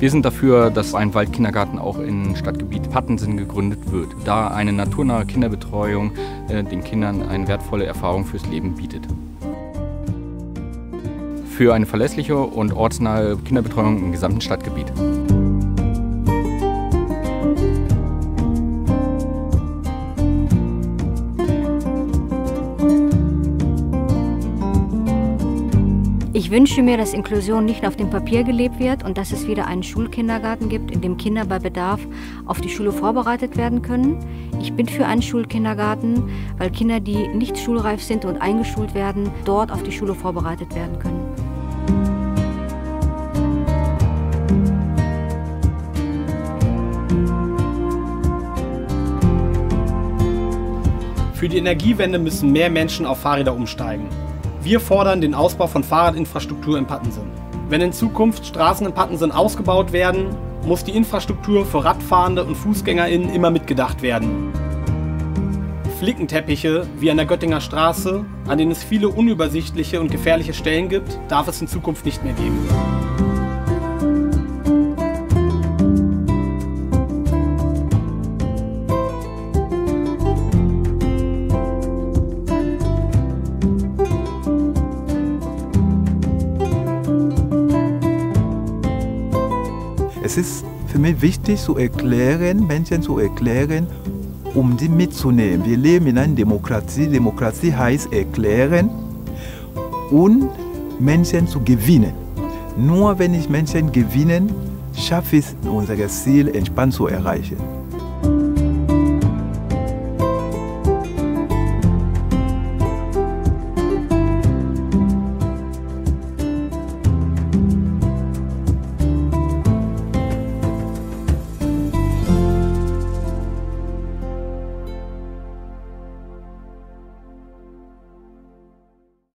Wir sind dafür, dass ein Waldkindergarten auch im Stadtgebiet Pattensen gegründet wird, da eine naturnahe Kinderbetreuung den Kindern eine wertvolle Erfahrung fürs Leben bietet. Für eine verlässliche und ortsnahe Kinderbetreuung im gesamten Stadtgebiet. Ich wünsche mir, dass Inklusion nicht auf dem Papier gelebt wird und dass es wieder einen Schulkindergarten gibt, in dem Kinder bei Bedarf auf die Schule vorbereitet werden können. Ich bin für einen Schulkindergarten, weil Kinder, die nicht schulreif sind und eingeschult werden, dort auf die Schule vorbereitet werden können. Für die Energiewende müssen mehr Menschen auf Fahrräder umsteigen. Wir fordern den Ausbau von Fahrradinfrastruktur in Pattensen. Wenn in Zukunft Straßen in Pattensen ausgebaut werden, muss die Infrastruktur für Radfahrende und FußgängerInnen immer mitgedacht werden. Flickenteppiche wie an der Göttinger Straße, an denen es viele unübersichtliche und gefährliche Stellen gibt, darf es in Zukunft nicht mehr geben. Es ist für mich wichtig zu erklären, Menschen zu erklären, um sie mitzunehmen. Wir leben in einer Demokratie. Demokratie heißt erklären und Menschen zu gewinnen. Nur wenn ich Menschen gewinne, schaffe ich unser Ziel entspannt zu erreichen.